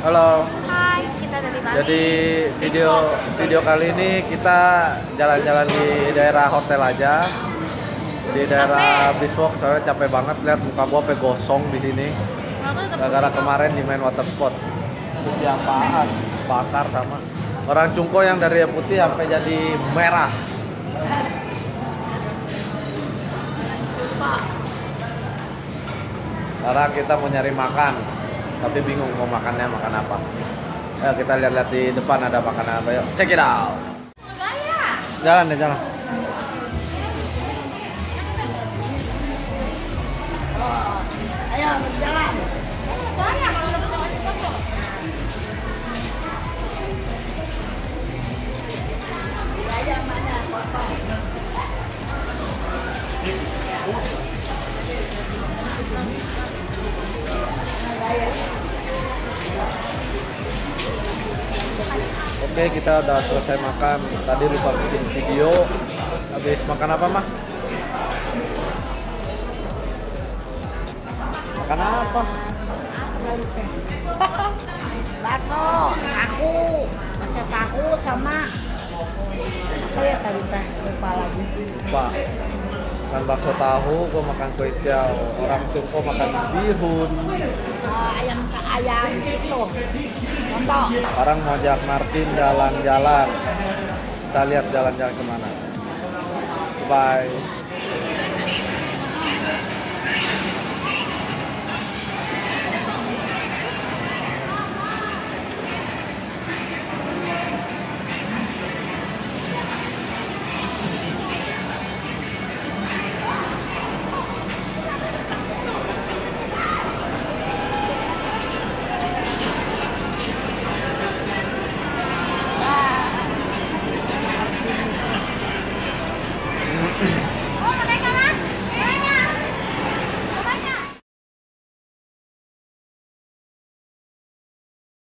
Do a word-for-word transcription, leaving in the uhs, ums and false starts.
Halo. Hai, kita dari Bali. Jadi video video kali ini kita jalan-jalan di daerah hotel aja. Di daerah Biswok, soalnya capek banget, lihat muka gua sampai gosong di sini. Gara-gara kemarin di main water sport. Terus di apaan? Bakar sama orang cungko yang dari putih sampai jadi merah. Sekarang kita mau nyari makan, tapi bingung mau makannya makan apa. Ya kita lihat-lihat di depan ada makanan apa, yuk check it out. Jalan deh, jalan. Ayo berjalan. Oke, kita udah selesai makan. Tadi lupa bikin video. Habis makan apa, mah? Makan apa? Bakso, tahu, bakso tahu sama apa ya tadi teh lupa lagi. Lupa. Makan bakso tahu, gua makan kue tiaw. Orang cungko makan bihun. Oh, ayam ke ayam gitu. Contoh. Sekarang mau ajak Martin jalan-jalan. Kita lihat jalan-jalan kemana. Bye.